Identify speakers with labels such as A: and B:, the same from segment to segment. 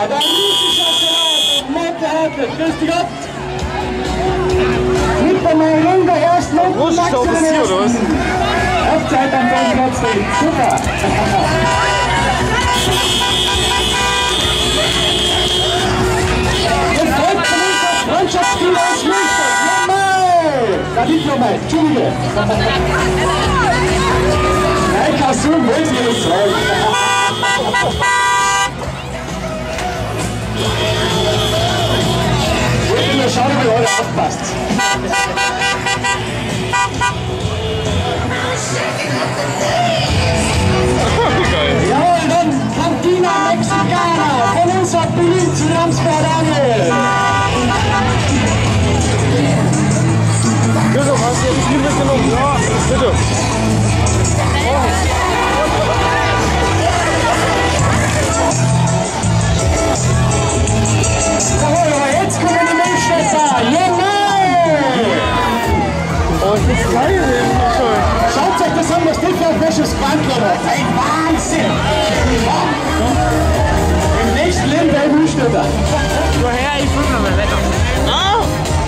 A: der russische Salat, Monte Hartl, grüß dich Gott. Mit der Meinung der ersten und Max in den ersten. Hochzeit am Dorfplatz steht, super. Jetzt folgt von uns das Freundschaftsspiel aus Münster. Na, nicht nochmal, Entschuldige. Nein, Kasum, wollt ihr nicht sagen. Ich will nur schauen, wie ihr alle aufpasst. Jawohl, dann Cantina Mexicana von uns ab Berlin zu Ramsberg Angel.
B: Christoph, hast du jetzt viel mitgenommen? Ja, bitte.
A: Jawohl, aber jetzt kommen die Milchschwester. Jawohl!
B: Oh, ich bin geil.
A: Schaut euch das an, was steht für ein fesches Quantler. Ein Wahnsinn! Im nächsten Leben der Milchschwester.
B: Woher? Ich guck noch mal weiter. Ah!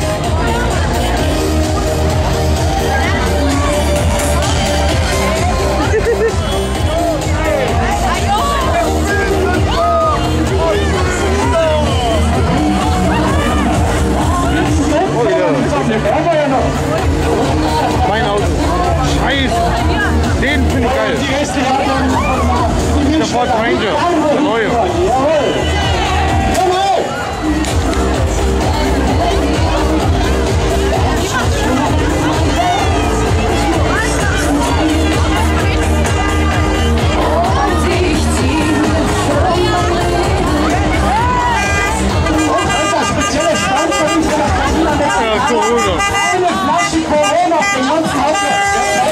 B: Mein Auto. Scheiße. Den finde ich geil.
A: Die restlichen haben
B: Der Ford Ranger. Der neue.
A: Jawohl. Jawohl. Spezielle Stand von uns von der Cantina Mexicana. Eine Flasche Corona auf den ganzen Hauptplatz.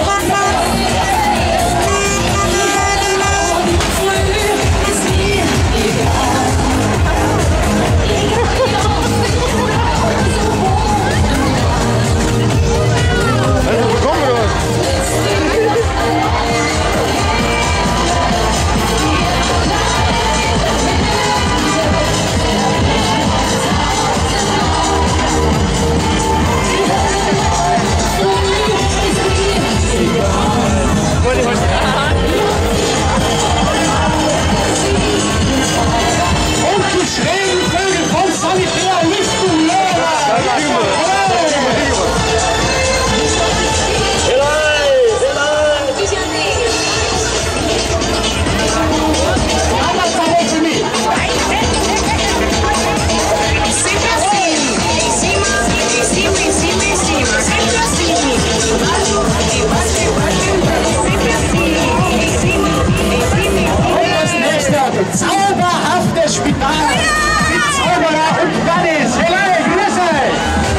A: Zauberhaftes Spital mit Zauberer und Bunnies. Hey, grüß euch!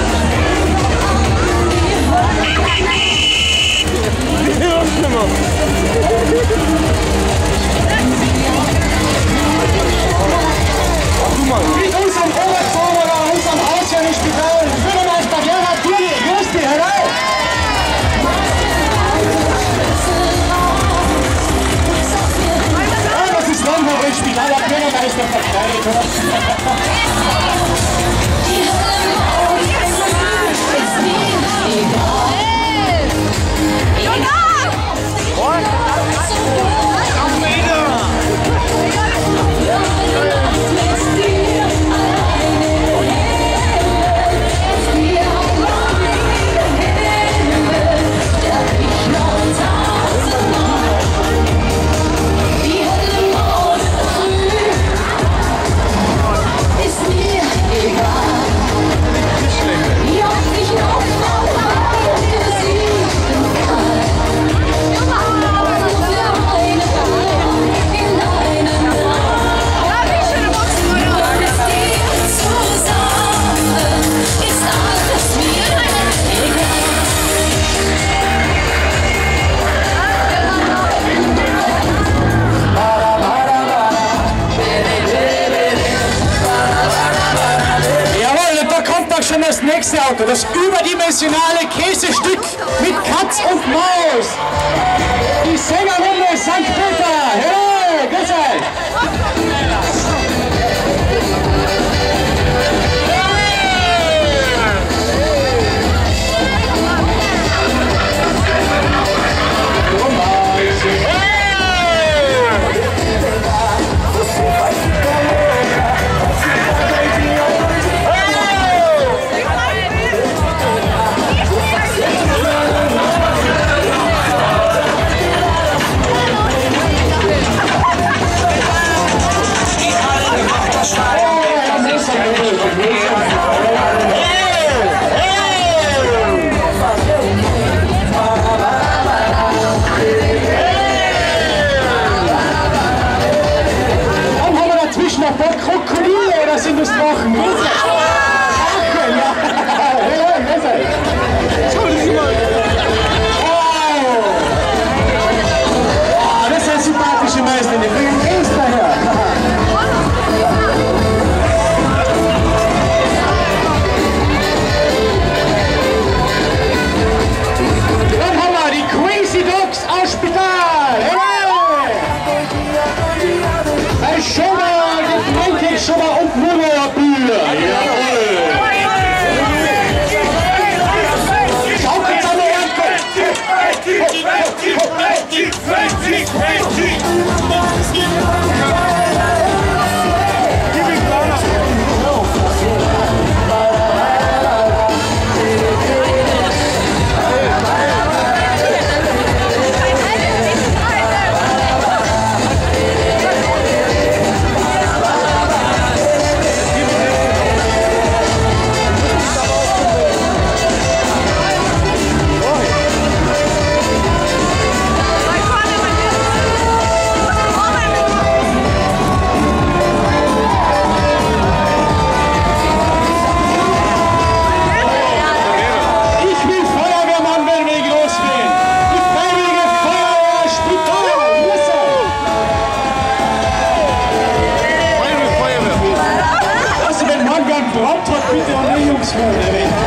A: Mit unserem Oberzauberer, unserem Hausherrn Spital, Bürgermeister Gerhard Dürri. Grüß dich, herein! Das ist Longo im Spital, der Bürgermeister verkleidet. Schon das nächste Auto, das überdimensionale Käsestück mit Katz und Maus. Die Sängerrunde St. Peter. Hey, grüß euch. Krokodile, oder sind das Drachen? Drachen, ja. Oh, das sind sympathische Meister, die bringen Käse daher. Dann haben wir die Crazy Dogs aus Spital. Schon mal Getränke, schon mal und Murmelbier. Jawohl. Schaukelt an der bitte an die Jungs hören.